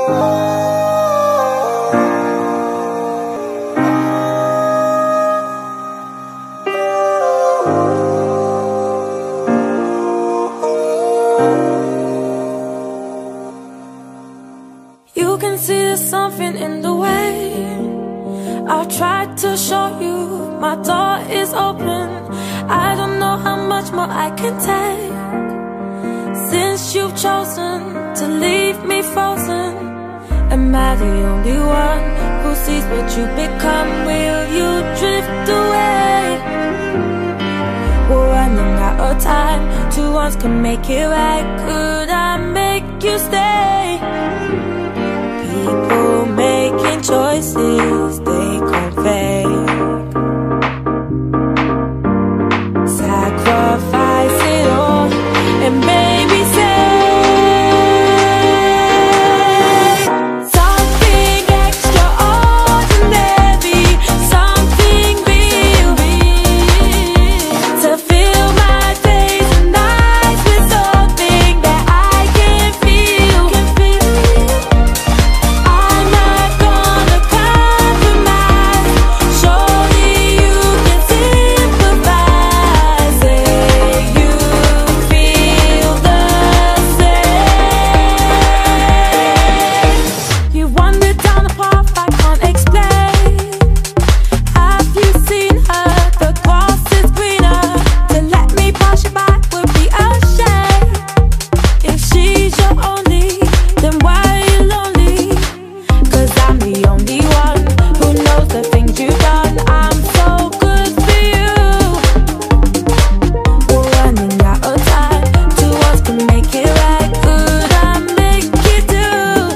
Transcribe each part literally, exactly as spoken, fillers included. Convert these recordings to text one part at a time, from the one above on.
You can see there's something in the way I've tried to show you my door is open. I don't know how much more I can take since you've chosen to leave me frozen. Am I the only one who sees what you become? Will you drift away? We're running out of time. Two ones can make it right. Could I make you stay? People making choices they convey, sacrifice it all and maybe say something extraordinary, something real, to fill my days and nights with something that I can feel. I'm not gonna compromise. Surely you can sympathize. Say you feel the same. You wandered down a path I can't explain. Have you seen her? The grass is greener. To let me pass you by would be a shame. If she's your only, then why are you lonely? Cause I'm the only one who knows the things you've done. I'm so good for you. We're running out of time. Two us can make it right. Could I make you do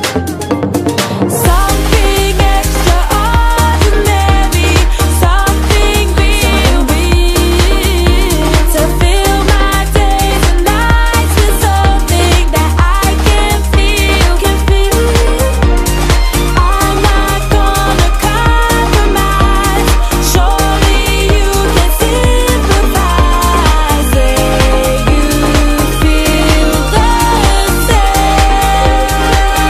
something extraordinary, something real, to fill my days and nights with something that I can feel, can feel. I'm not gonna compromise. Surely you can sympathize. Say you feel the same.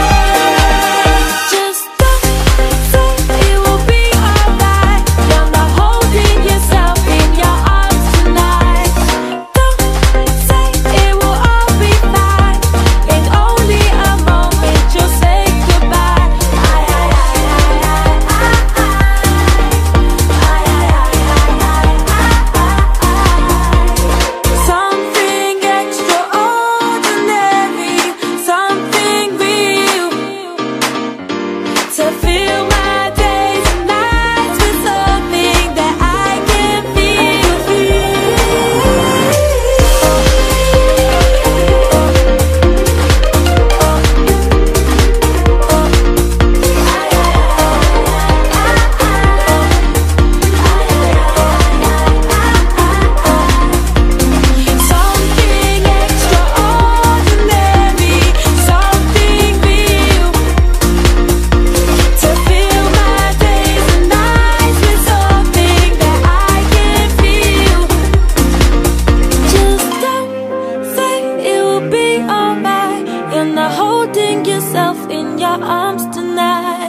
Just don't say it will be alright. You're not holding yourself in your arms tonight. Don't say it will all be fine. In only a moment you'll say goodbye. I, I, I, I, I, I, something extraordinary, something real, to fill my days and nights with something that I can feel. Something extraordinary, something real, to fill my days and nights with something that I can feel. Just don't say it will be alright. You're not holding yourself in your arms tonight.